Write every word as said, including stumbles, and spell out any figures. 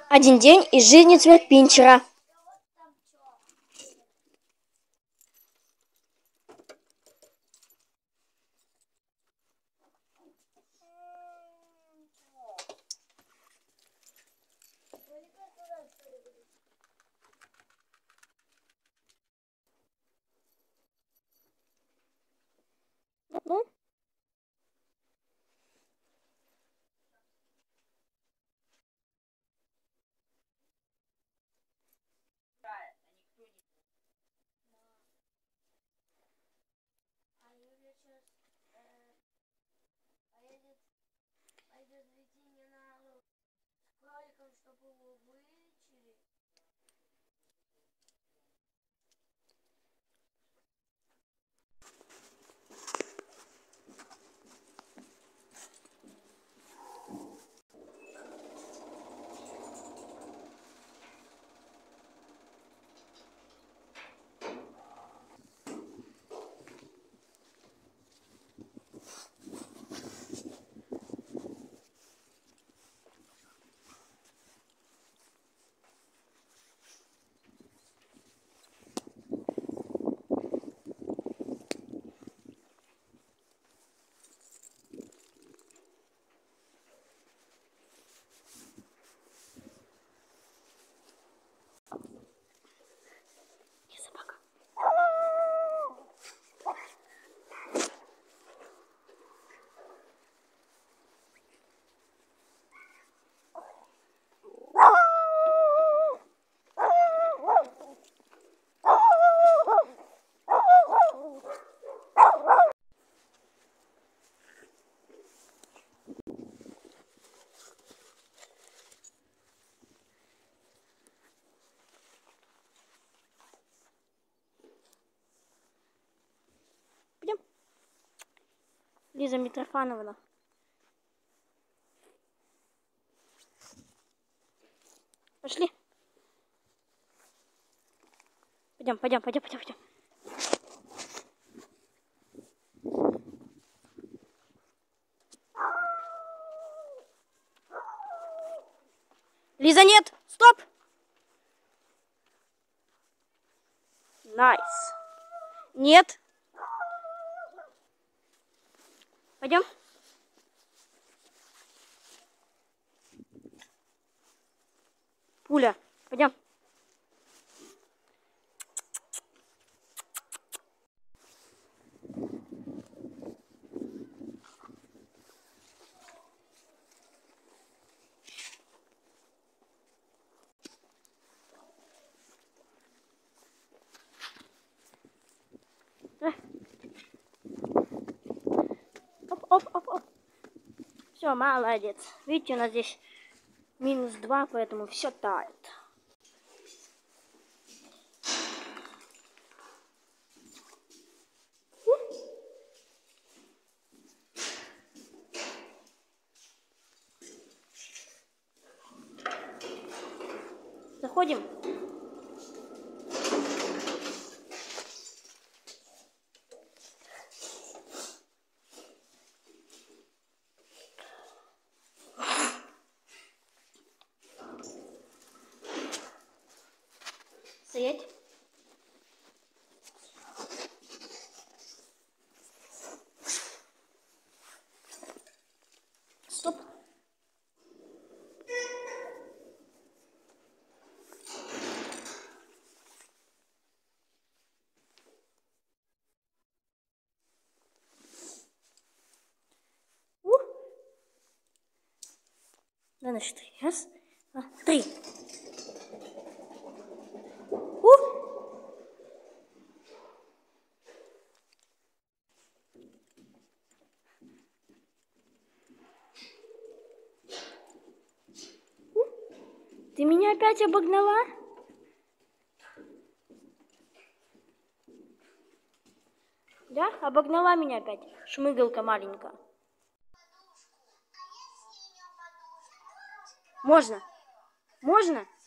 Один день из жизни Цвет-Пинчера. Ну? Пойдем. Лиза Митрофановна. Пошли. Пойдем, пойдем, пойдем, пойдем, пойдем. Лиза, нет! Стоп! Найс. Нет. Пойдем. Пуля. Пойдем. Оп, оп, оп, оп. Все, молодец. Видите, у нас здесь минус два, поэтому все тает. Заходим. Стоять. Стоп. У. Да, на четыре. Раз, два, три. У. Ты меня опять обогнала? Да? Обогнала меня опять. Шмыгалка маленькая. Можно? Можно?